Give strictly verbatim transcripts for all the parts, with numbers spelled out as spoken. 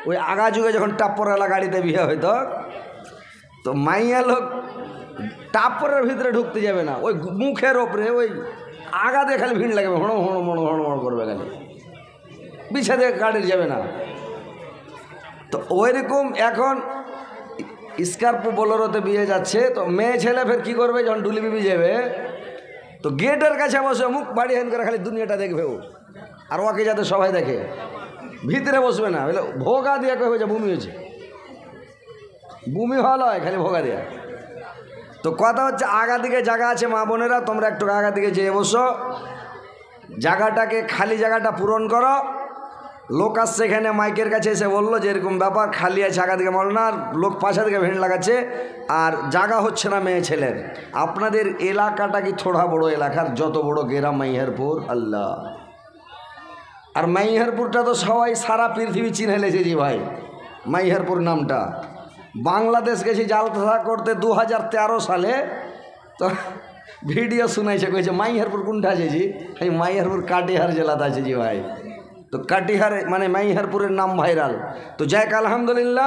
ওই আগা যুগে যখন টাপ্পরওয়ালা গাড়িতে বিয়ে হইতো, তো মাইয়া লোক টাপ্পরের ভিতরে ঢুকতে যাবে না, ওই মুখের ওপরে ওই আগা দিয়ে খালি ভিড় লাগবে, হড়ো হড়ো মড়ো হড়ো মড়ো করবে, খালি বিছা দিয়ে গাড়ির যাবে না। তো ওইরকম এখন স্কর্পিও বোলেরোতে বিয়ে যাচ্ছে, তো মেয়ে ছেলে ফের কী করবে, যখন ডুলি বিবি যাবে তো গেটের কাছে বসে মুখ বাড়ি হেন করে খালি দুনিয়াটা দেখবে ও, আর ওকে যাতে সবাই দেখে, ভিতরে বসবে না, বলে ভোগা দিয়ে কবে যে বমি হয়েছে, বমি ভালো হয় খালি ভোগা দেওয়া। তো কথা হচ্ছে আগা দিকে জায়গা আছে, মা বোনেরা তোমরা একটু আগা দিকে যেয়ে বসো, জায়গাটাকে খালি জায়গাটা পূরণ করো। লোক আসছে এখানে মাইকের কাছে এসে বললো যে এরকম ব্যাপার, খালি আছে আগা দিকে মারো না, আর লোক পাশা দিকে ভিড় লাগাচ্ছে আর জায়গা হচ্ছে না মেয়ে ছেলের। আপনাদের এলাকাটা কি থোড়া বড় এলাকার, যত বড় গ্রাম মাইহারপুর, আল্লাহ। আর মাইহারপুরটা তো সবাই সারা পৃথিবী চিনে লেছে জি ভাই, মাইহারপুর নামটা। বাংলাদেশ গেছি জালসা করতে দু হাজার তেরো সালে, তো ভিডিও শুনাইছে, কয়েছে মাইহারপুর কোনটা আছে জি, এই মাইহারপুর কাটিহার জেলাতে আছে জি ভাই। তো কাটিহার মানে মাইহারপুরের নাম ভাইরাল। তো যাই আলহামদুলিল্লাহ,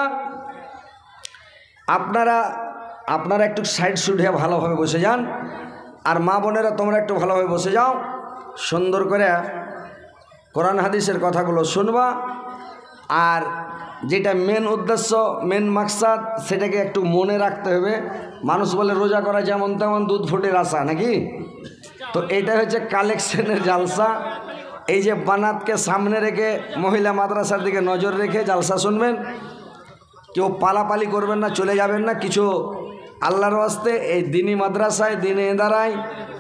আপনারা আপনারা একটু সাইড সুডিয়া ভালোভাবে বসে যান, আর মা বোনেরা তোমরা একটু ভালোভাবে বসে যাও, সুন্দর করে কোরআন হাদিসের কথাগুলো শুনবা। আর যেটা মেন উদ্দেশ্য, মেন মাকসাদ, সেটাকে একটু মনে রাখতে হবে। মানুষ বলে রোজা করা যেমন তেমন দুধ ফুটের আশা নাকি, তো এটা হচ্ছে কালেকশনের জালসা। এই যে বানাতকে সামনে রেখে মহিলা মাদ্রাসার দিকে নজর রেখে জালসা শুনবেন, কেউ পালাপালি করবেন না, চলে যাবেন না কিছু, আল্লাহর ওয়াস্তে এই দিনী মাদ্রাসায় দিনে এদারায়।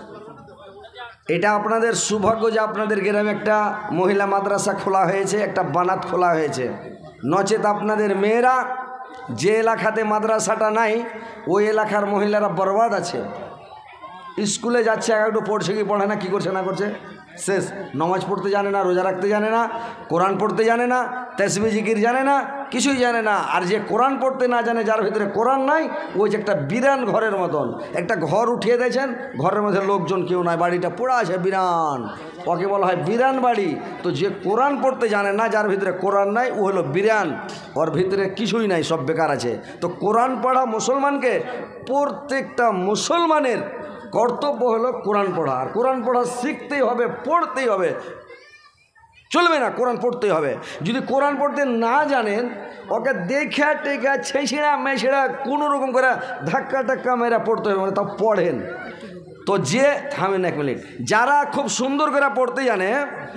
এটা আপনাদের সৌভাগ্য যে আপনাদের গ্রামে একটা মহিলা মাদ্রাসা খোলা হয়েছে, একটা বানাত খোলা হয়েছে। নচেত আপনাদের মেয়েরা যে এলাকাতে মাদ্রাসাটা নাই, ওই এলাকার মহিলারা বরবাদ আছে। স্কুলে যাচ্ছে, একটু পড়ছে কি পড়ে না, কী করছে না করছে শেষ, নামাজ পড়তে জানে না, রোজা রাখতে জানে না, কোরআন পড়তে জানে না, তাসবিহ জিকির জানে না, কিছুই জানে না। আর যে কোরআন পড়তে না জানে, যার ভিতরে কোরআন নাই, ওই যে একটা বিরান ঘরের মতন, একটা ঘর উঠিয়ে দিয়েছেন, ঘরের মধ্যে লোকজন কেউ নাই, বাড়িটা পোড়া আছে বিরান, ওকে বলা হয় বিরান বাড়ি। তো যে কোরআন পড়তে জানে না, যার ভিতরে কোরআন নাই, ও হলো বিরান, ওর ভিতরে কিছুই নাই, সব বেকার আছে। তো কোরআন পড়া মুসলমানকে, প্রত্যেকটা মুসলমানের কর্তব্য হলো কোরআন পড়া। আর কোরআন পড়া শিখতেই হবে, পড়তেই হবে, চলবে না, কোরআন পড়তেই হবে। যদি কোরআন পড়তে না জানেন, ওকে দেখে টেখা ছেঁচড়া মেছেড়া কোনো রকম করে ধাক্কা টাক্কা মেরা পড়তে হবে, মানে তাও পড়েন। তো যে থামেন এক মিনিট, যারা খুব সুন্দর করে পড়তে জানে,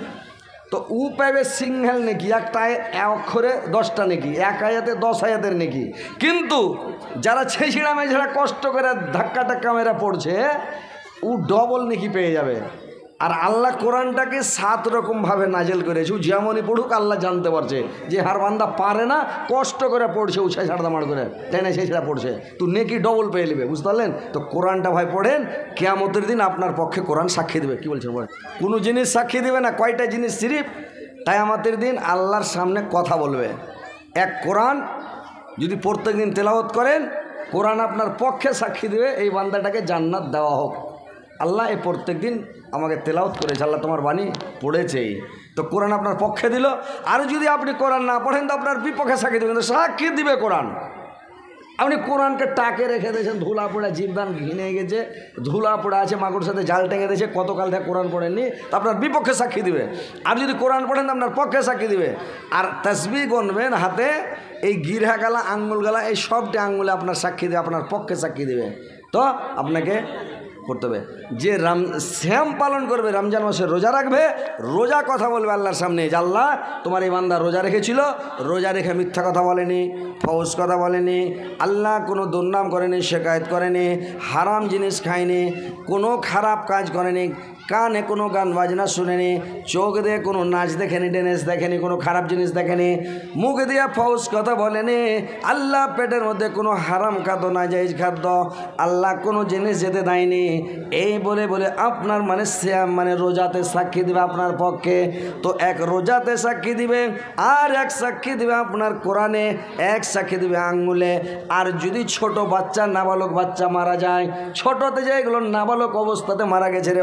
তো উ পাইবে সিঙ্গেল নেকি, একটা অক্ষরে দশটা নেকি, এক আয়াতে দশ আয়াতের নেকি। কিন্তু যারা ছেঁচড়া মেছেড়া কষ্ট করে ধাক্কা টাক্কা মেরা পড়ছে, ও ডবল নেকি পেয়ে যাবে। আর আল্লাহ কোরআনটাকে সাত রকমভাবে নাজেল করেছে, যেমনই পড়ুক আল্লাহ জানতে পারছে যে হার বান্দা পারে না, কষ্ট করে পড়ছে, উছাই ছাড়া মার করে টেনে সেই ছেড়া পড়ছে, তো নেকি ডবল পেয়ে নেবে, বুঝতে পারলেন? তো কোরআনটা ভাই পড়েন, কিয়ামতের দিন আপনার পক্ষে কোরআন সাক্ষী দেবে। কী বলছেন বলেন? কোনো জিনিস সাক্ষী দেবে না, কয়টা জিনিস সিরিফ কিয়ামতের দিন আল্লাহর সামনে কথা বলবে। এক, কোরআন যদি প্রত্যেক দিন তেলাওয়াত করেন, কোরআন আপনার পক্ষে সাক্ষী দেবে, এই বান্দাটাকে জান্নাত দেওয়া হোক। আল্লাহ এই প্রত্যেক দিন আমাকে তেলাওয়াত করেছে, আল্লাহ তোমার বাণী পড়েছেই, তো কোরআন আপনার পক্ষে দিল। আর যদি আপনি কোরআন না পড়েন, তো আপনার বিপক্ষে সাক্ষী দেবেন, তো সাক্ষী দিবে কোরআন। আপনি কোরআনকে টাকে রেখে দিয়েছেন, ধুলা পোড়া জীবদান ঘিনে গেছে, ধুলা পোড়া আছে, মাগুর সাথে জাল টেঙে দিয়েছে, কতকাল থেকে কোরআন পড়েননি, তো আপনার বিপক্ষে সাক্ষী দিবে। আর যদি কোরআন পড়েন, তো আপনার পক্ষে সাক্ষী দিবে। আর তাসবিহ গণবেন হাতে, এই গিরহা গালা, আঙ্গুল গালা, এই সবটি আঙ্গুলে আপনার সাক্ষী দেবে, আপনার পক্ষে সাক্ষী দেবে। তো আপনাকে করতে হবে যে রাম শ্যাম পালন করবে, রমজান মাসে রোজা রাখবে, রোজা কথা বলবে আল্লাহর সামনে যে আল্লাহ তোমার এই বান্দা রোজা রেখেছিল, রোজা রেখে মিথ্যা কথা বলেনি, ফৌজ কথা বলেনি, আল্লাহ কোনো দুর্নাম করেনি, শেকায়ত করেনি, হারাম জিনিস খায়নি, কোনো খারাপ কাজ করেনি, কানে কোনো গান বাজনা শুনেনি, চোখ দিয়ে কোনো নাচ দেখেনি, ডেনেস দেখেনি, কোনো খারাপ জিনিস দেখেনি, মুখ দিয়ে ফৌজ কথা বলেনি, আল্লাহ পেটের মধ্যে কোনো হারাম খাদ্য না জায়েজ খাদ্য আল্লাহ কোনো জিনিস যেতে দেয়নি, এই বলে বলে আপনার মানে শ্যাম মানে রোজাতে সাক্ষী দিবে আপনার পক্ষে। তো এক রোজাতে সাক্ষী দিবে, আর এক সাক্ষী দিবে আপনার কোরআনে, এক সাক্ষী দিবে আঙ্গুলে। আর যদি ছোট বাচ্চা, নাবালক বাচ্চা মারা যায়, ছোটতে যে এগুলো নাবালক অবস্থাতে মারা গেছে রে ভাই,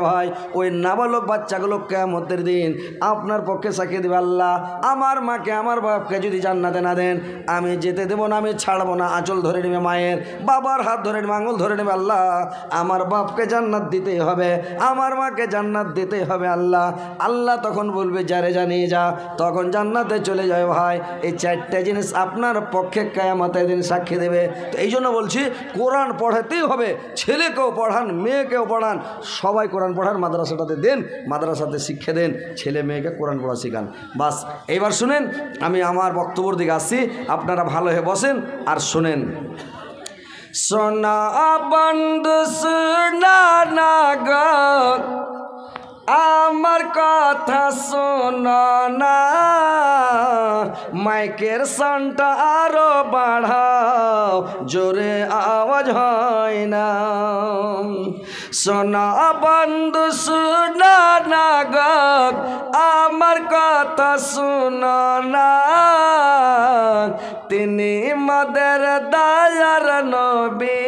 ওই নাবালক বাচ্চাগুলো কিয়ামতের দিন আপনার পক্ষে সাক্ষী দেবে, আল্লাহ আমার মাকে আমার বাপকে যদি জান্নাতে না দেন আমি যেতে দেবো না, আমি ছাড়বো না। আঁচল ধরে নেবে মায়ের, বাবার হাত ধরে নেবে, আঙুল ধরে নেবে, আল্লাহ আমার বাপকে জান্নাত দিতেই হবে, আমার মাকে জান্নাত দিতেই হবে আল্লাহ। আল্লাহ তখন বলবে যারে জানিয়ে যা, তখন জান্নাতে চলে যায়। ভাই এই চারটে জিনিস আপনার পক্ষে কিয়ামতের দিন সাক্ষী দেবে। তো এই জন্য বলছি কোরআন পড়াতেই হবে, ছেলেকেও পড়ান মেয়েকেও পড়ান, সবাই কোরআন পড়ান, মাদ্রাসাটাতে দেন, মাদ্রাসাতে শিক্ষা দেন, ছেলে মেয়েকে কোরআন পড়া শেখান। বাস এইবার শুনেন, আমি আমার বক্তব্যের দিকে আসছি, আপনারা ভালো হয়ে বসেন আর শুনেন। সোনা বন্ধু সোনা না গো আমার কথা শোনো না, মাইকের সাউন্ডটা আরো বাড়াও, জোরে আওয়াজ হয় না। সোনা বন্ধু শোনো না গো আমার কথা শোনো না, তিনি মদের দয়ার নবী,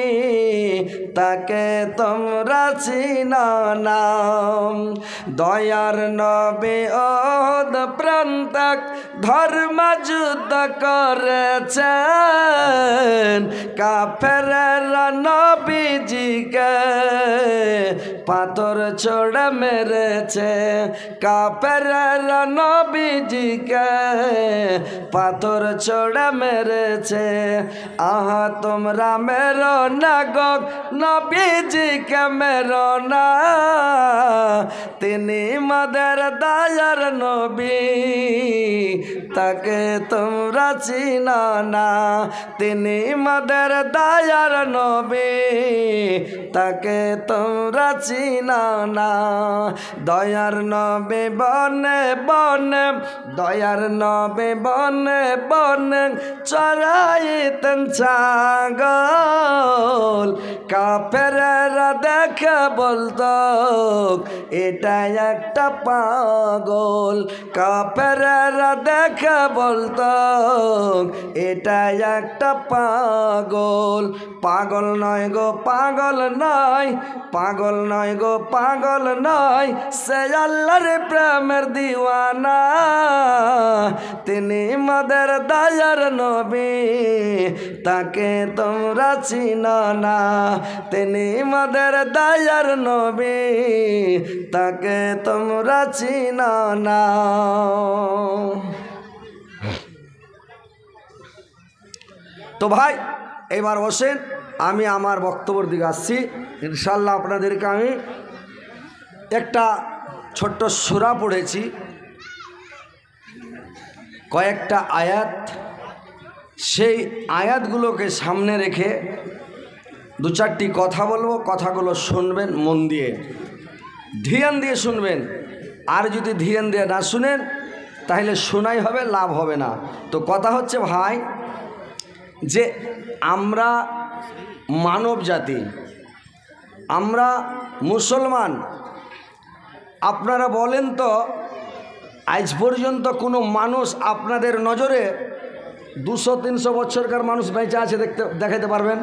তাকে তোমরা চিনো না। দয়ার নবী ওহদ প্রান্তক ধর্ম যুদ্ধ করেছেন, কাফেররা নবীজিকে পাথর ছোড়ে মেরেছে, কাফেররা নবীজিকে পাথর ছোড়ে মেরেছে। আহা তোমরা মেরো না গো নবীজিকে মেরো না, তিনি মদের দয়ার নবী, তাকে তোমরা চিনো না, তিনি মদের দয়ার নবী, তাকে তোমরা চিনো না। দয়ার নবী বনে বনে, দয়ার নবী বনে বনে চরাইতেন ছাগল, কাফেররা দেখে বলতো এটা একটা পাগল, কাফেররা দেখে বলতো এটা একটা পাগল। পাগল নয় গো পাগল নয়, পাগল নয় গো পাগল নয়, সে আল্লাহর প্রেমের দিওয়ানা, তিনি মদের দয়ার নবী, তাকে তোমরা চিনো না, তিনি মদের দয়ার নবী, তাকে তোমরা চিনো না। তো ভাই এবার বসেন, আমি আমার বক্তব্যের দিকে আসছি। ইনশাল্লাহ আপনাদেরকে আমি একটা ছোট্ট সূরা পড়েছি, কয়েকটা আয়াত, সেই আয়াতগুলোকে সামনে রেখে দু চারটি কথা বলবো, কথাগুলো শুনবেন মন দিয়ে, ধ্যান দিয়ে শুনবেন। আর যদি ধ্যান দিয়ে না শুনেন তাহলে শোনাই হবে, লাভ হবে না। তো কথা হচ্ছে ভাই যে আমরা মানব জাতি, আমরা মুসলমান, আপনারা বলেন তো আজ পর্যন্ত কোনো মানুষ আপনাদের নজরে দুশো তিনশো বছরকার মানুষ বেঁচে আছে দেখতে দেখাতে পারবেন?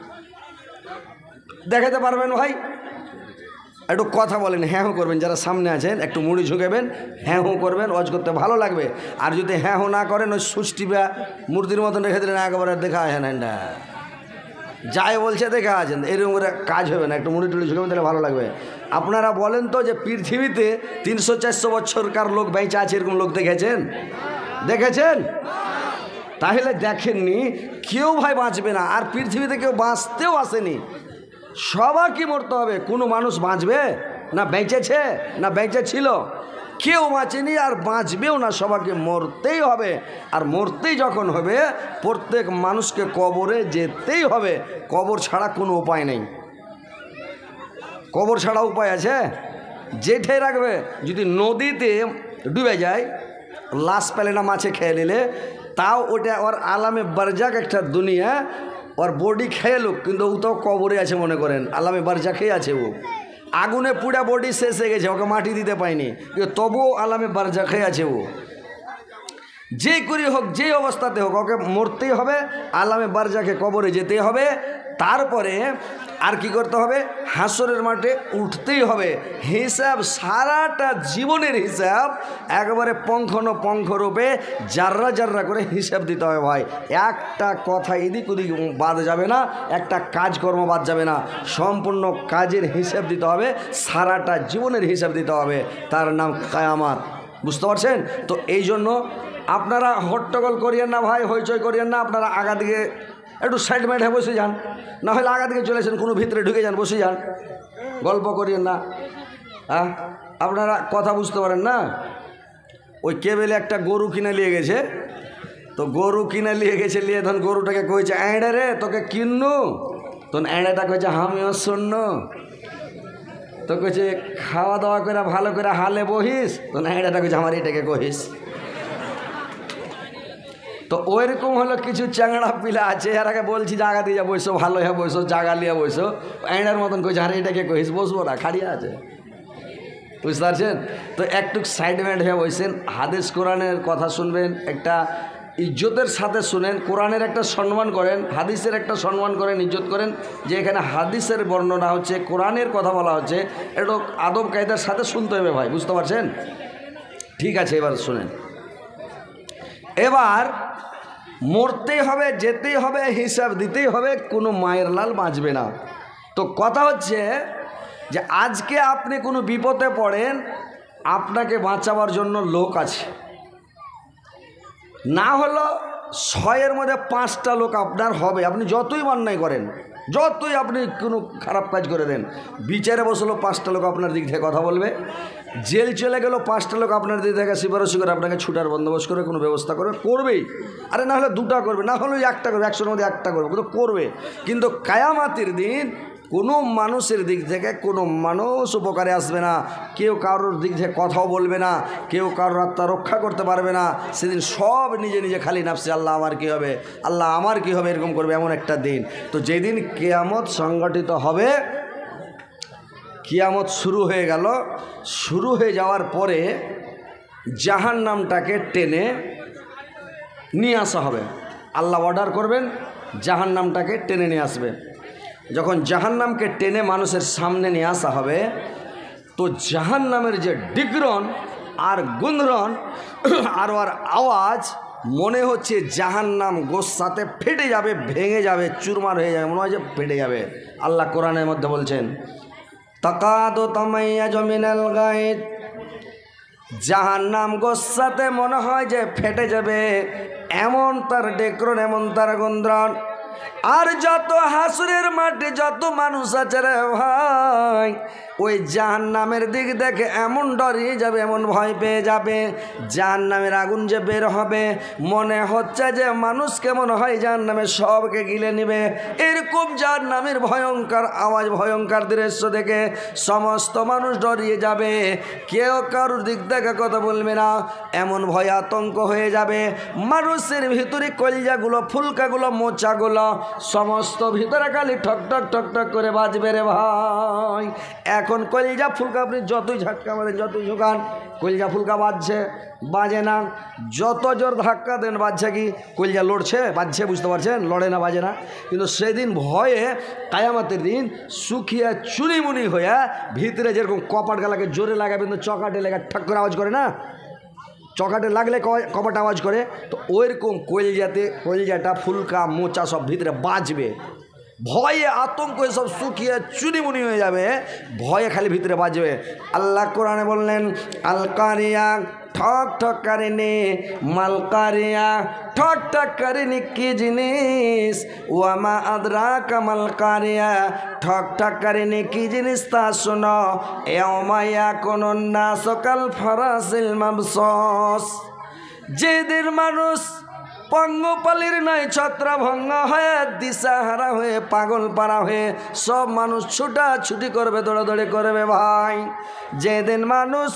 দেখাতে পারবেন ভাই? একটু কথা বলেন, হ্যাঁ হো করবেন। যারা সামনে আছেন একটু মুড়ি ঝুঁকাবেন, হ্যাঁ হো করবেন, ওয়াজ করতে ভালো লাগবে। আর যদি হ্যাঁ হো না করেন ওই সুষ্টি বা মূর্তির মতন রেখে দিলেন, একেবারে দেখা হয় না, না যাই বলছে দেখা আছেন, এরকম করে কাজ হবে না। একটু মুড়ি টুড়ি ঝুঁকাবেন, তাহলে ভালো লাগবে। আপনারা বলেন তো যে পৃথিবীতে তিনশো চারশো বছরকার লোক বেঁচে আছে, এরকম লোক দেখেছেন? দেখেছেন? তাহলে দেখেননি, কেউ ভাই বাঁচবে না। আর পৃথিবীতে কেউ বাঁচতেও আসেনি, সবাইকে মরতে হবে। কোনো মানুষ বাঁচবে না বেঁচেছে না বেঁচে ছিল? কেউ বাঁচেনি আর বাঁচবেও না, সবাইকে মরতেই হবে। আর মরতেই যখন হবে প্রত্যেক মানুষকে কবরে যেতেই হবে, কবর ছাড়া কোনো উপায় নেই। কবর ছাড়া উপায় আছে? জেঠে রাখবে। যদি নদীতে ডুবে যায়, লাশ পেলে না মাছে খেয়ে নিলে, তাও ওটা ওর আলামে বারজাক একটা দুনিয়া, ওর বডি খেয়ে লোক, কিন্তু ও তো কবরে আছে মনে করেন, আলামে বারজাকেই আছে। ও আগুনে পুড়া বডি শেষ হয়ে গেছে, ওকে মাটি দিতে পায়নি, কিন্তু তবুও আলামে বারজাকে আছে। ও যে করি হোক, যে অবস্থাতে হোক, ওকে মরতেই হবে, আলামে বারজাকে কবরে যেতেই হবে। তারপরে আর কি করতে হবে? হাসরের মাঠে উঠতেই হবে। হিসাব সারাটা জীবনের হিসাব একবারে পঙ্খানুপঙ্খ রূপে জাররা জাররা করে হিসাব দিতে হবে ভাই। একটা কথা এদিক ওদিক বাদ যাবে না, একটা কাজকর্ম বাদ যাবে না, সম্পূর্ণ কাজের হিসাব দিতে হবে, সারাটা জীবনের হিসাব দিতে হবে। তার নাম কিয়ামত। বুঝতে পারছেন তো? এই জন্য আপনারা হট্টগোল করিয়েন না ভাই, হইচই করিয়েন না। আপনারা আগা দিকে একটু সাইড মাইডে বসে যান, না হলে আগা দিকে চলেছেন, কোনো ভিতরে ঢুকে যান, বসে যান, গল্প করিয়েন না। হ্যাঁ, আপনারা কথা বুঝতে পারেন না? ওই কেবেলে একটা গরু কিনে নিয়ে গেছে, তো গরু কিনে নিয়ে গেছে, নিয়ে তখন গরুটাকে কয়েছে, এঁড়ে রে তোকে কিননু? তখন এঁড়েটা কয়েছে আমিও শূন্য। তো কয়েছে খাওয়া দাওয়া করে ভালো করে হালে বহিস। তখন এঁড়েটা কয়েছে আমার এটাকে কহিস। তো ওইরকম হলো কিছু চ্যাংড়া পিলা আছে, এরাকে বলছি জায়গা দিয়ে বসো, ভালো হয়ে বসো, জায়গা নিয়ে বসো, এঁড়ার মতন কইছে আরে এটাকে কহিস, বসবো না, খাড়িয়া আছে। বুঝতে পারছেন তো? একটু সাইড ম্যান্ড হয়ে বসেন, হাদিস কোরআনের কথা শুনবেন, একটা ইজ্জতের সাথে শুনেন, কোরআনের একটা সম্মান করেন, হাদিসের একটা সম্মান করেন, ইজ্জত করেন। যে এখানে হাদিসের বর্ণনা হচ্ছে, কোরআনের কথা বলা হচ্ছে, একটু আদব কায়দার সাথে শুনতে হবে ভাই। বুঝতে পারছেন? ঠিক আছে, এবার শুনেন। এবার মরতেই হবে, যেতেই হবে, হিসাব দিতেই হবে, কোনো মায়ের লাল বাঁচবে না। তো কথা হচ্ছে যে আজকে আপনি কোনো বিপদে পড়েন, আপনাকে বাঁচাবার জন্য লোক আছে, না হলো ছয়ের মধ্যে পাঁচটা লোক আপনার হবে। আপনি যতই অন্যায় করেন, যতই আপনি কোনো খারাপ কাজ করে দেন, বিচারে বসলো পাঁচটা লোক আপনার দিক থেকে কথা বলবে, জেল চলে গেল পাঁচটা লোক আপনার দিক থেকে সিফারসি করে আপনাকে ছুটার বন্দোবস্ত করে কোনো ব্যবস্থা করবে, করবেই। আরে না হলে দুটা করবে, না হলে একটা করবে, একশোর মধ্যে একটা করবে, কিন্তু করবে। কিন্তু কিয়ামতের দিন কোনো মানুষের দিক থেকে কোনো মানুষ উপকারে আসবে না, কেউ কারোর দিক থেকে কথাও বলবে না, কেউ কারোর আত্মা রক্ষা করতে পারবে না। সেদিন সব নিজে নিজে খালি নাফসে আল্লাহ আমার কী হবে, আল্লাহ আমার কী হবে, এরকম করবে, এমন একটা দিন। তো যেদিন কিয়ামত সংগঠিত হবে, কিয়ামত শুরু হয়ে গেল, শুরু হয়ে যাওয়ার পরে জাহান্নামটাকে টেনে নিয়ে আসা হবে। আল্লাহ অর্ডার করবেন, জাহান্নামটাকে টেনে নিয়ে আসবে। যখন জাহান্নামকে টেনে মানুষের সামনে নিয়ে আসা হবে, তো জাহান্নামের যে ডিগ্রন আর গুঞ্জন আর ওর আওয়াজ, মনে হচ্ছে জাহান্নাম গোসাতে ফেটে যাবে, ভেঙে যাবে, চুরমার হয়ে যাবে, মনে হয় যে ফেটে যাবে। আল্লাহ কোরআনের মধ্যে বলছেন, তাকাদু তামাইয়াজু মিনাল গায়দ, জাহান্নাম গোসাতে মনে হয় যে ফেটে যাবে, এমন তার ডেক্রন, এমন তার গুঞ্জন। আর যত হাসরের মাঠে যত মানুষ আছে রে ভাই, ওই জাহান্নামের দিক দেখে এমন ডরিয়ে যাবে, এমন ভয় পেয়ে যাবে। জাহান্নামের আগুন যে বের হবে, মনে হচ্ছে যে মানুষ কেমন হয় জাহান্নামে সবকে গিলে নেবে। এরকম জাহান্নামের ভয়ঙ্কর আওয়াজ, ভয়ঙ্কর দৃশ্য দেখে সমস্ত মানুষ ডরিয়ে যাবে, কেউ কারোর দিক দেখে কথা বলবে না, এমন ভয় আতঙ্ক হয়ে যাবে। মানুষের ভিতরে কলিজাগুলো, ফুলকাগুলো, মোচাগুলো সমস্ত ভিতরে খালি ঠক ঠক ঠক ঠক করে বাজবে রে ভাই। এখন কলিজা ফুলকা আপনি যতই ঝাটকা মারেন, যতই ঝোঁকান, কলিজা ফুলকা বাজছে, বাজে না। যত জোর ধাক্কা দেন, বাজছে কি? কলিজা লড়ছে, বাজছে, বুঝতে পারছেন? লড়ে না, বাজে না। কিন্তু সেদিন ভয়ে কিয়ামতের দিন শুকিয়ে চুনিমুনি হয়ে ভিতরে যেরকম কপাট গালাকে জোরে লাগাবে, কিন্তু চকাটে লেগে ঠাক করে আওয়াজ করে না, চকাটে লাগলে কপাট আওয়াজ করে, তো ওইরকম কলিজাতে কলিজাটা ফুলকা মোচা সব ভিতরে বাজবে, ভয়ে আতঙ্ক সব শুকিয়ে চুনিমুনি হয়ে যাবে, ভয়ে খালি ভিতরে বাজবে। আল্লাহ কোরআনে বললেন, আল কারিয়া, ঠক ঠক কারিনি, মাল কারিয়া, ঠক ঠক কারিনি কি জিনিস, ওয়ামা আদরাকা মাল কারিয়া, ঠক ঠক কারিনি কি জিনিস তা শোনো, ইয়াউমা ইয়াকুনুন নাসু কাল ফারাসিল মাবসুস, যেদিন মানুষ পঙ্গপালির নয় ছত্রভঙ্গ হয়ে, দিশাহারা হয়ে, পাগল পাড়া হয়ে সব মানুষ ছুটাছুটি করবে, দৌড়াদৌড়ি করবে ভাই। যেদিন মানুষ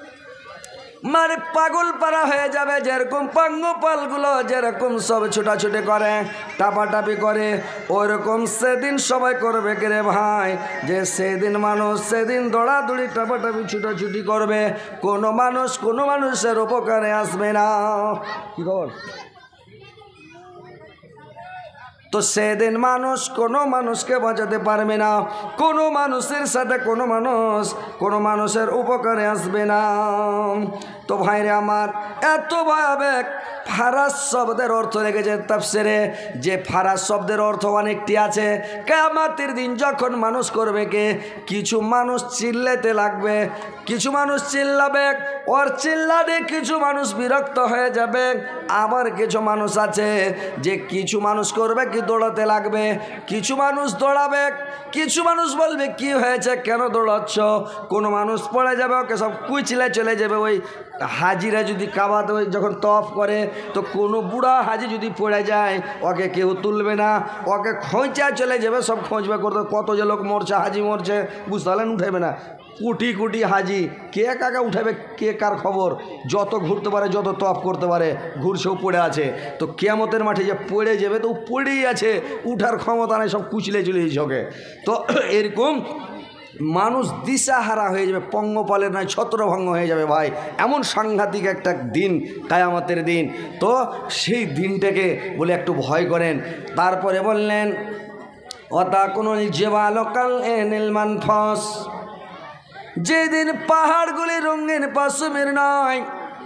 মানে পাগল পাড়া হয়ে যাবে, যেরকম পঙ্গপালগুলো যেরকম সব ছুটাছুটি করে, টাপাটাপি করে, ওরকম সেদিন সবাই করবে কে রে ভাই? যে সেদিন মানুষ সেদিন দৌড়াদৌড়ি, টাপাটাপি, ছুটাছুটি করবে, কোনো মানুষ কোনো মানুষের উপকারে আসবে না। কি খবর? তো তো সেদিন মানুষ কোনো মানুষকে বাঁচাতে পারবে না, কোনো মানুষের সাথে কোনো মানুষ কোনো মানুষের উপকারে আসবে না। তো ভাইরে আমার, এত ভয়াবহ ফারাজ শব্দের অর্থ রেখেছে তাফসিরে, যে ফারাজ শব্দের অর্থ অনেকটি আছে। কিয়ামতের দিন যখন মানুষ করবে কে, কিছু মানুষ চিল্লাতে লাগবে, কিছু মানুষ চিল্লাবে, ওর চিল্লাতে কিছু মানুষ বিরক্ত হয়ে যাবে। আবার কিছু মানুষ আছে যে কিছু মানুষ করবে কি দৌড়াতে লাগবে, কিছু মানুষ দৌড়াবে, কিছু মানুষ বলবে কি হয়েছে, কেন দৌড়াচ্ছ। কোনো মানুষ পড়ে যাবে, ওকে সব কুচিলে চলে যাবে। ওই হাজিরা যদি কাবাতে ওই যখন তফ করে, তো কোনো বুড়া হাজি যদি পড়ে যায়, ওকে কেউ তুলবে না, ওকে খোঁচা চলে যাবে, সব খোঁজবে করতে। কত যে লোক মরছে, হাজি মরছে, বুঝতে পারলেন, উঠাবে না। কোটি কোটি হাজি, কে কাকা উঠাবে, কে কার খবর। যত ঘুরতে পারে, যত তফ করতে পারে, ঘুরছেও পড়ে আছে। তো কিয়ামতের মাঠে যে পড়ে যাবে, তো পড়েই আছে, উঠার ক্ষমতা নেই, সব কুচলে চলে যাচ্ছে ওকে। তো এরকম মানুষ দিশাহারা হয়ে যাবে, পঙ্গপালের নয় ছত্রভঙ্গ হয়ে যাবে ভাই। এমন সাংঘাতিক একটা দিন কিয়ামতের দিন। তো সেই দিনটাকে বলে একটু ভয় করেন। তারপরে বললেন ওতা কোনো জেবালকাল এনিল মানফাস, যেদিন পাহাড়গুলি রঙিন পশমের নয়,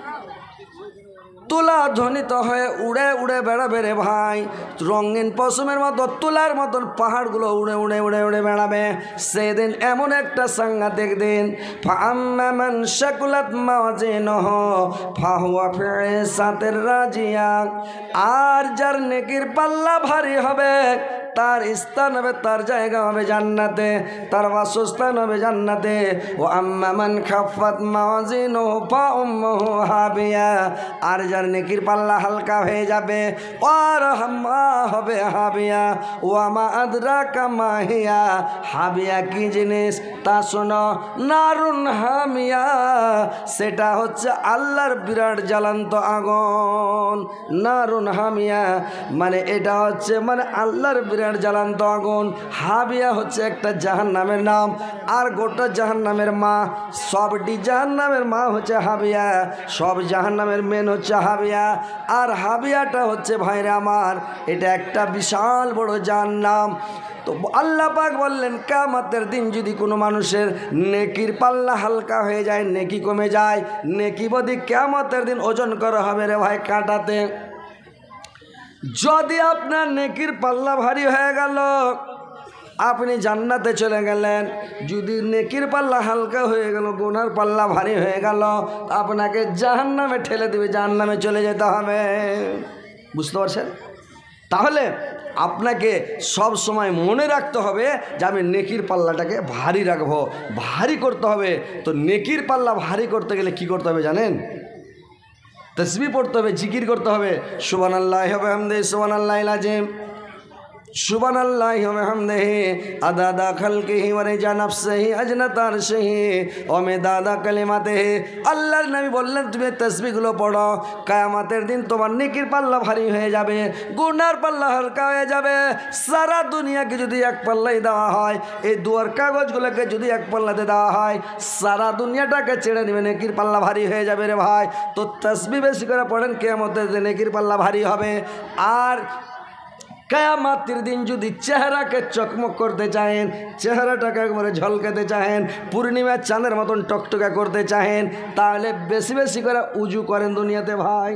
তুলা ধ্বনিত হয়ে উড়ে উড়ে বেড়াবে রে ভাই। রঙিন পশমের মতো তুলার মতন পাহাড়গুলো উড়ে উড়ে উড়ে উড়ে বেড়াবে। সেদিন এমন একটা সাংঘাতিক দিন, ফাআম্মা মান শাকুলাত মাওয়াজিনুহু ফাহুয়া ফি ঈশাতির রাজিয়া, আর যার নেকির পাল্লা ভারী হবে, তার স্থান হবে, তার জায়গা হবে জান্নাতে, তার বাসস্থান হবে জান্নাতে। ও আম্মা মান খাফফাত মাওয়াজিনুহু ফাউম্মুহু হাবিয়া, আর যার নেকির পাল্লা হালকা হয়ে যাবে, আর হাম্মা হবে হাবিয়া। ও আমা আদরাকা মা হিয়া, হাবিয়া কি জিনিস তা শোনো। নারুন হামিয়া, সেটা হচ্ছে আল্লাহর বিরাট জ্বালান্ত আগুন। নারুন হামিয়া মানে এটা হচ্ছে মানে আল্লাহর বিরাট জ্বালান্ত আগুন। হাবিয়া হচ্ছে একটা জাহান্নামের নাম, আর গোটা জাহান্নামের মা। সবটি জাহান্নামের মা হচ্ছে হাবিয়া, সব জাহান্নামের মেন হচ্ছে হাবিয়া। আর হাবিয়াটা হচ্ছে ভাইরা আমার, এটা একটা বিশাল বড় জাহান্নাম। তো আল্লাহ পাক বললেন কিয়ামতের দিন যদি কোনো মানুষের নেকির পাল্লা হালকা হয়ে যায়, নেকি কমে যায়, নেকি বদি কিয়ামতের দিন ওজন করা হবে রে ভাই কাঁটাতে। যদি আপনার নেকির পাল্লা ভারী হয়ে গেল, আপনি জান্নাতে চলে গেলেন। যদি নেকির পাল্লা হালকা হয়ে গেল, গুনার পাল্লা ভারী হয়ে গেল, আপনাকে জাহান্নামে ঠেলে দেবে, জাহান্নামে চলে যেতে হবে। বুঝতে পারছেন? তাহলে আপনাকে সব সময় মনে রাখতে হবে যে আমি নেকির পাল্লাটাকে ভারী রাখবো, ভারী করতে হবে। তো নেকির পাল্লা ভারী করতে গেলে কি করতে হবে জানেন? তসবিহ পড়তে হবে, জিকির করতে হবে। সুবহানাল্লাহি ওয়া বিহামদিহি, সুবহানাল্লাহিল আযীম, সুবহানাল্লাহি ওয়া বিহামদিহি, আদাদা খালকিহি ওয়া রিজা নাফসিহি, আজনাতা আরশিহি ওয়া মিদাদা কালিমাতিহি। আল্লাহর নবী বললেন তুমি তাসবিহগুলো পড়ো, কিয়ামতের দিন তোমার নেকির পাল্লা ভারী হয়ে যাবে, গুনার পাল্লা হালকা হয়ে যাবে। সারা দুনিয়াকে যদি এক পাল্লাই দেওয়া হয়, এই দুয়ার কাগজগুলোকে যদি এক পাল্লাতে দেওয়া হয়, সারা দুনিয়াটাকে ছেড়ে নেবে, নেকির পাল্লা ভারী হয়ে যাবে রে ভাই। তো তাসবিহ বেশি করে পড়েন, কিয়ামতের দিন নেকির পাল্লা ভারী হবে। আর কিয়ামতের দিন যদি চেহারাকে চকমক করতে চাহেন, চেহারাটাকে একবারে ঝলকাতে চাহেন, পূর্ণিমার চাঁদের মতন টকটকা করতে চাহেন, তাহলে বেশি বেশি করে উজু করেন দুনিয়াতে ভাই।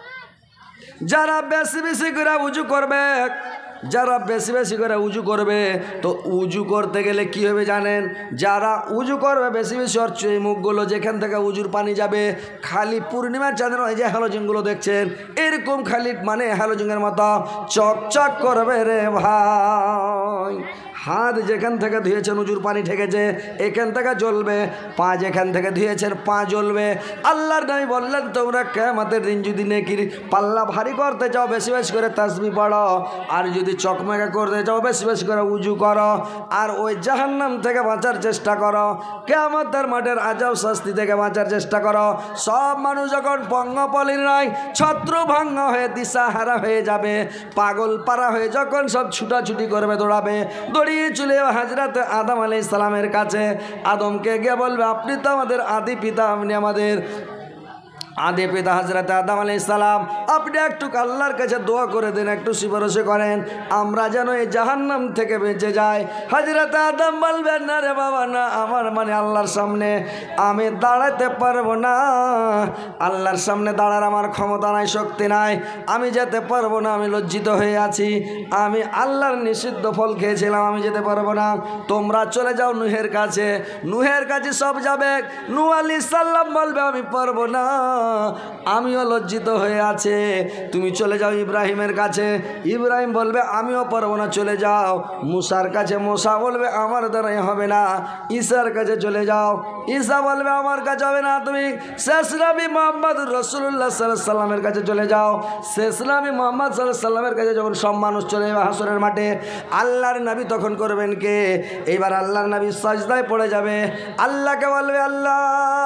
যারা বেশি বেশি করে উজু করবে, যারা বেশি বেশি করে উজু করবে, তো উজু করতে গেলে কি হবে জানেন? যারা উজু করবে বেশি বেশি, ওর চুই মুখগুলো যেখান থেকে উজুর পানি যাবে, খালি পূর্ণিমার চাঁদের ওই যে হ্যালোজেনগুলো দেখছেন, এরকম খালি মানে হ্যালোজেনের মতো চকচক করবে রে ভাই। হাত যেখান থেকে ধুয়েছেন উজুর পানি ঠেকেছে, এখান থেকে জ্বলবে। পা যেখান থেকে ধুয়েছেন পা জ্বলবে। আল্লাহর নবী বললেন তোমরা কিয়ামতের দিন যদি নেকির পাল্লা ভারী করতে চাও, বেশি বেশি করে তাসবিহ পড়ো। আর যদি চকমকা করতে চাও, বেশি বেশি করে উজু করো। আর ওই জাহান্নাম থেকে বাঁচার চেষ্টা করো, কিয়ামতের মাঠের আযাব শাস্তি থেকে বাঁচার চেষ্টা করো। সব মানুষ যখন পঙ্গপলির নয় ছত্রভঙ্গ হয়ে দিশাহারা হয়ে যাবে, পাগল পারা হয়ে যখন সব ছুটাছুটি করবে, দৌড়াবে, দৌড়িয়ে চলে হযরত আদম আলাইহিস সালামের কাছে। আদমকে গিয়ে বলবে আপনি তো আমাদের আদি পিতা, আপনি আমাদের আদে পিতা হযরত আদম আলাইহিস সালাম, আপনি একটু আল্লাহর কাছে দোয়া করে দেন, একটু সুপারিশ করেন আমরা যেন এই জাহান্নাম থেকে বেঁচে যাই। হযরত আদম বলবেন, না রে বাবা না, আমার মানে আল্লাহর সামনে আমি দাঁড়াতে পারবো না, আল্লাহর সামনে দাঁড়ার আমার ক্ষমতা নাই, শক্তি নাই, আমি যেতে পারবো না, আমি লজ্জিত হয়ে আছি, আমি আল্লাহর নিষিদ্ধ ফল খেয়েছিলাম, আমি যেতে পারবো না, তোমরা চলে যাও নূহের কাছে। নূহের কাছে সব যাবে, নূহ আলাইহিস সালাম বলবে আমি পারবো না, আমিও লজ্জিত হয়ে আছে, তুমি চলে যাও ইব্রাহিমের কাছে। ইব্রাহিম বলবে আমিও পারবো না, চলে যাও মুসার কাছে। মুসা বলবে আমার দ্বারাই হবে না। ঈসার কাছে চলে যাও। ঈসা বলবে আমার কাছে হবে না, তুমি শেষ নবী মুহাম্মদ রাসূলুল্লাহ সাল্লাল্লাহু আলাইহি সাল্লামের কাছে চলে যাও। শেষ নবী মুহাম্মদ সাল্লাল্লাহু আলাইহি সাল্লামের কাছে যখন সব মানুষ চলে যাবে হাসরের মাঠে, আল্লাহর নবী তখন করবেন কে? এইবার আল্লাহর নবী সাজদায় পড়ে যাবে, আল্লাহকে বলবে আল্লাহ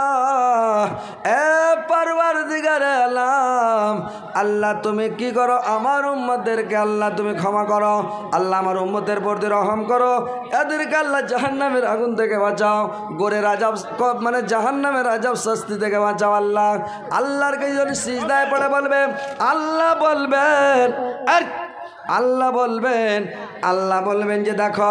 এ পরওয়ারদিগারে আলম, আল্লাহ তুমি কি করো আমার উম্মতদেরকে, আল্লাহ তুমি ক্ষমা করো, আল্লাহ আমার উম্মতের প্রতি রহম করো, এদেরকে আল্লাহ জাহান্নামের আগুন থেকে বাঁচাও, গোরের আযাব মানে জাহান্নামের আযাব শাস্তি থেকে বাঁচাও আল্লাহ। আল্লাহর কাছে যদি সিজদায় পড়ে বলবে, আল্লাহ বলবেন আর আল্লাহ বলবেন আল্লাহ বলবেন যে দেখো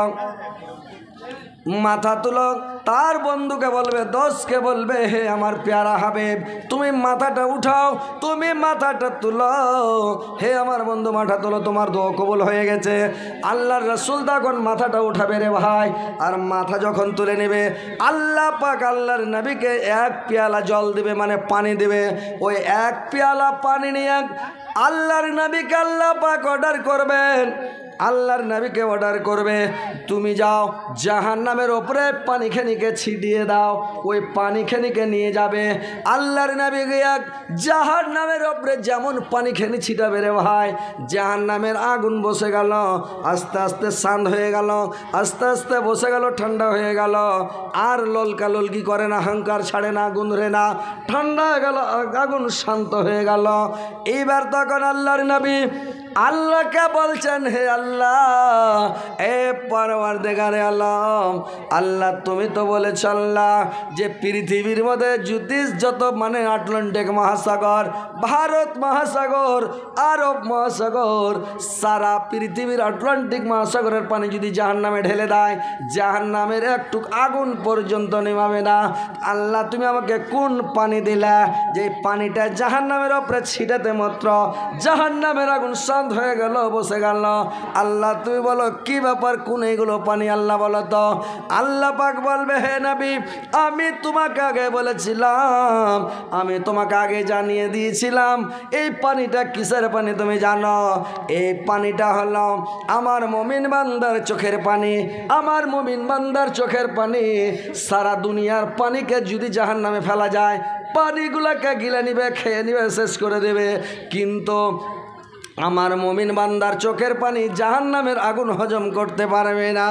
মাথা তুলো, তার বন্ধুকে বলবে, দোস্তকে বলবে হে আমার প্যারা হাবিব তুমি মাথাটা উঠাও, তুমি মাথাটা তুলো, হে আমার বন্ধু মাথা তুলো, তোমার দোয়া কবুল হয়ে গেছে। আল্লাহর রাসূল তখন মাথাটা উঠাবে রে ভাই, আর মাথা যখন তুলে নেবে আল্লাহ পাক আল্লাহর নবীকে এক পেয়ালা জল দিবে, মানে পানি দিবে। ওই এক পেয়ালা পানি নিয়ে আল্লাহর নবীকে আল্লাহ পাক অর্ডার করবেন, আল্লাহর নবীকে অর্ডার করবে তুমি যাও জাহান্নামের ওপরে পানিখানিকে ছিটিয়ে দাও। ওই পানিখানিকে নিয়ে যাবে আল্লাহর নবী গিয়ে জাহান্নামের ওপরে যেমন পানিখানি ছিটাবে রে ভাই, জাহান্নামের আগুন বসে গেল, আস্তে আস্তে শান্ত হয়ে গেল, আস্তে আস্তে বসে গেল, ঠান্ডা হয়ে গেল, আর ললকা ললকি করে না, হাঙ্কার ছাড়ে না, আগুন ধরে না, ঠান্ডা হয়ে গেল, আগুন শান্ত হয়ে গেল। এইবার তখন আল্লাহর নবী আল্লাহকে বলছেন, হে আল্লাহ এ পরওয়ারদিগারে আলম, আল্লাহ তুমি তো বলেছ আল্লাহ যে পৃথিবীর মধ্যে জ্যোতিষ যত মানে আটলান্টিক মহাসাগর, ভারত মহাসাগর, আরব মহাসাগর, সারা পৃথিবীর আটলান্টিক মহাসাগরের পানি যদি জাহান্নামে ঢেলে দেয়, জাহান্নামের একটু আগুন পর্যন্ত নেমাবে না। আল্লাহ তুমি আমাকে কোন পানি দিলা যে পানিটা জাহান্নামের ওপরে ছিটাতে মাত্র জাহান্নামের আগুন হয়ে গেল, বসে গেল। আল্লাহ তুমি বলো কি ব্যাপার, কোন এইগুলো পানি? আল্লাহ বলো তো। আল্লাহ পাক বলবে হে নবী আমি তোমাকে আগে বলেছিলাম, আমি তোমাকে আগে জানিয়ে দিয়েছিলাম এই পানিটা কিসের পানি তুমি জানো? এই পানিটা হলো আমার মুমিন বান্দার চোখের পানি, আমার মুমিন বান্দার চোখের পানি। সারা দুনিয়ার পানিকে যদি জাহান্নামে ফেলা যায়, পানিগুলোকে গিলে নিবে, খেয়ে নিবে, শেষ করে দেবে, কিন্তু আমার মুমিন বান্দার চোখের পানি জাহান্নামের আগুন হজম করতে পারবে না।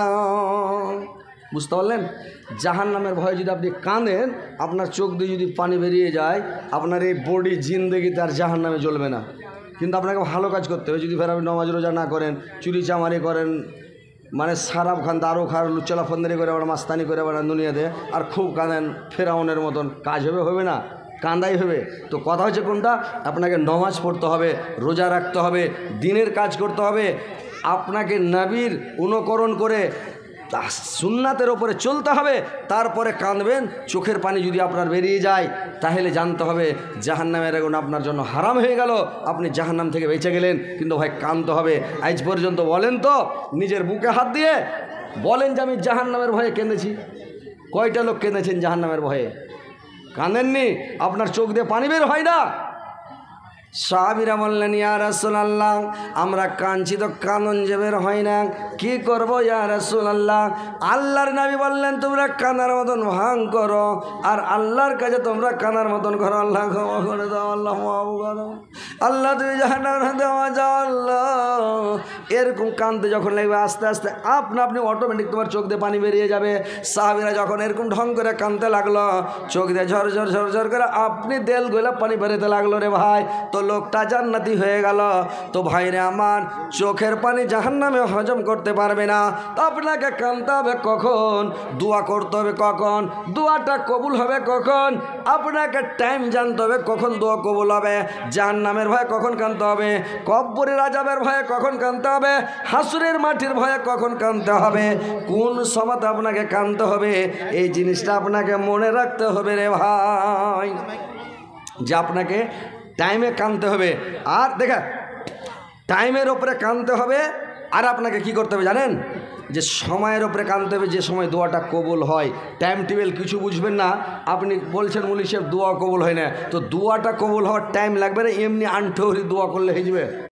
বুঝতে পারলেন? জাহান্নামের ভয়ে যদি আপনি কাঁদেন, আপনার চোখ দিয়ে যদি পানি বেরিয়ে যায়, আপনার এই বডি জিন্দেগিতে আর জাহান্নামে জ্বলবে না। কিন্তু আপনাকে ভালো কাজ করতে হবে। যদি ফের আপনি নামাজ রোজা না করেন, চুরি চামারি করেন, মানে সারাপ খান, দারু খার, লুচ্চলা ফন্দারি করে আবার মাস্তানি করে আবার দুনিয়াতে, আর খুব কাঁদেন ফেরাউনের মতন, কাজ হবে? হবে না, কান্দাই হবে। তো কথা হচ্ছে কোনটা? আপনাকে নামাজ পড়তে হবে, রোজা রাখতে হবে, দিনের কাজ করতে হবে, আপনাকে নবীর অনুকরণ করে সুন্নাতের ওপরে চলতে হবে, তারপরে কাঁদবেন। চোখের পানি যদি আপনার বেরিয়ে যায়, তাহলে জানতে হবে জাহান্নামের আগুন আপনার জন্য হারাম হয়ে গেল, আপনি জাহান্নাম থেকে বেঁচে গেলেন। কিন্তু ভাই কাঁদতে হবে। আজ পর্যন্ত বলেন তো, নিজের বুকে হাত দিয়ে বলেন যে আমি জাহান্নামের ভয়ে কেঁদেছি। কয়টা লোক কেঁদেছেন জাহান্নামের ভয়ে? কাঁদেননি? আপনার চোখ দিয়ে পানি বের হয় না? সাহাবীরা বললেন ইয়া রাসূলুল্লাহ আমরা কাঁদছি তো কাঁদন যে বের হয় না, কি করব ইয়া রাসূলুল্লাহ? আল্লাহর নবী বললেন তোমরা কান্নার মতন ভাঙ করো, আর আল্লাহর কাছে তোমরা কান্নার মতন করো, আল্লাহ ক্ষমা করে দাও, আল্লাহ মাফ করো, আল্লাহ তুমি জাহান্নামে দেওয়া যাও, আল্লাহ এরকম কাঁদতে যখন লাগবে আস্তে আস্তে আপনা আপনি অটোমেটিক তোমার চোখ দিয়ে পানি বেরিয়ে যাবে। সাহাবীরা যখন এরকম ঢং করে কাঁদতে লাগলো, চোখ দিয়ে ঝর ঝর ঝর ঝর করে আপনি দেল গোলা পানি বেরোতে লাগলো রে ভাই, তো লোকটা জান্নাতি হয়ে গেল। তো ভাইরে আমার, চোখের পানি জাহান্নামে হজম করতে পারবে না, তো আপনাকে কাঁদতে হবে কখন, দোয়া করতে হবে কখন, দোয়াটা কবুল হবে কখন, আপনাকে টাইম জানতে হবে কখন দোয়া কবুল হবে। জাহান্নামের ভয়ে কখন কাঁদতে হবে, কব্বরের আযাবের ভয়ে কখন কাঁদতে হবে, হাসরের মাটির ভয়ে কখন কাঁদতে হবে, কোন সময়তে আপনাকে কাঁদতে হবে, এই জিনিসটা আপনাকে মনে রাখতে হবে রে ভাই, যে আপনাকে টাইমে কাঁদতে হবে। আর দেখা, টাইমের ওপরে কাঁদতে হবে। আর আপনাকে কি করতে হবে জানেন, যে সময়ের ওপরে কাঁদতে হবে, যে সময় দোয়াটা কবুল হয়। টাইম টেবিল কিছু বুঝবেন না, আপনি বলছেন মুলি সাহেব দোয়া কবুল হয় না, তো দোয়াটা কবুল হওয়ার টাইম লাগবে না, এমনি আন্ঠৌরি দোয়া করলে হয়ে যাবে।